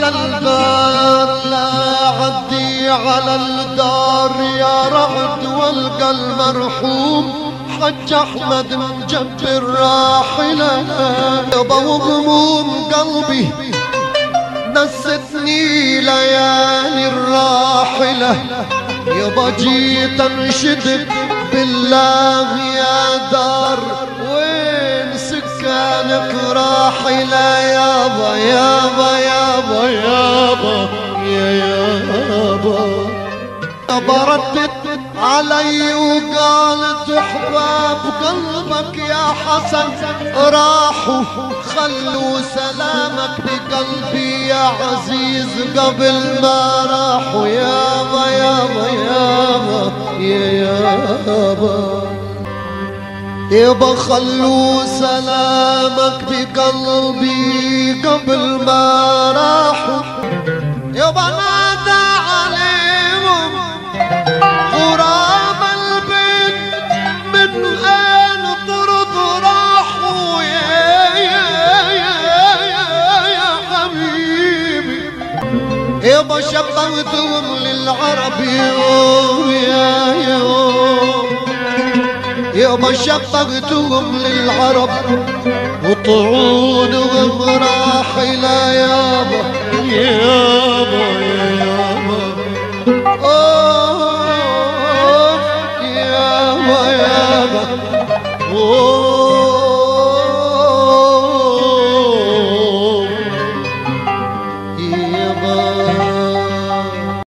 الباب لا عدي على الدار يا رعد والقى المرحوم حج احمد مجبر راحله يابا وغموم قلبي نستني ليالي الراحله يابا جيت انشدك بالله يا دار وين سكانك راحله يابا يابا يابا يابا يا يابا يابا ردت علي وقالت احباب قلبك يا حسن راحوا خلوا سلامك بقلبي يا عزيز قبل ما راحوا يابا يابا يابا يا يابا يابا خلوا سلامك بقلبي قبل ما راحوا يابا نادى عليهم غراب البيت من اين طرد راحوا يا حبيبي يابا شبهتهم للعرب يابا شبهتهم للعرب وطعونهم راحلة يابا يابا يابا يابا يابا